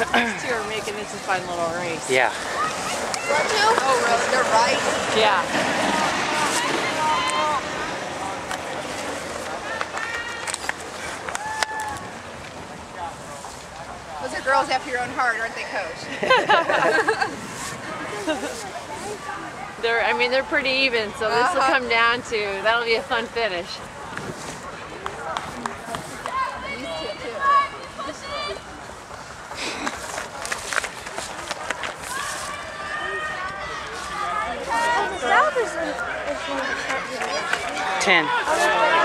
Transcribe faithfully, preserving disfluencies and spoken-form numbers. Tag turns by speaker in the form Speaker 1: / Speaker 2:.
Speaker 1: These two are making this a fun little race.
Speaker 2: Yeah.
Speaker 3: What two? Oh, really? They're right?
Speaker 1: Yeah.
Speaker 3: Those are girls after your own heart, aren't they, Coach?
Speaker 1: They're, I mean, they're pretty even, so this will
Speaker 3: Uh-huh.
Speaker 1: come down to, that'll be a fun finish.
Speaker 3: These two, too.
Speaker 4: South is in, is in
Speaker 2: Ten.